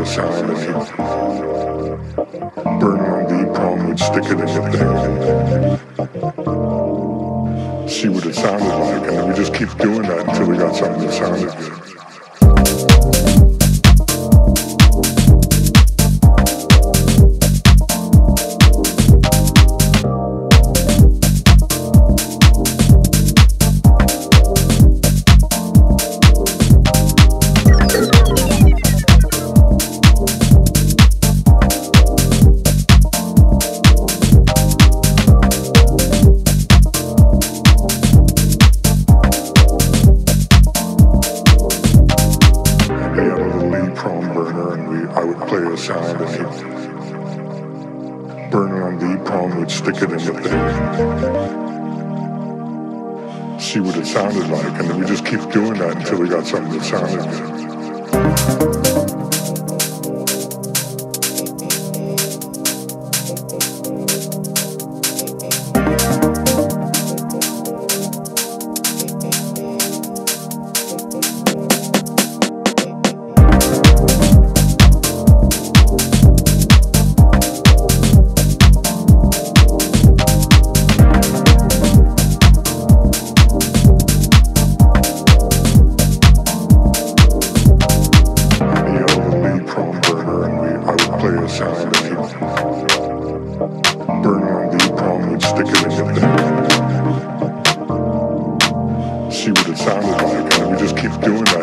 a sound and he'd burn it on the EEPROM, we'd stick it in the thing, see what it sounded like, and then we just keep doing that until we got something that sounded good. Sound and he'd burn it on the EEPROM, we'd stick it in the thing, see what it sounded like, and then we just keep doing that until we got something that sounded good. Sound and he'd burn it on the EEPROM, we'd stick it in the thing, see what it sounded like, and we just keep doing that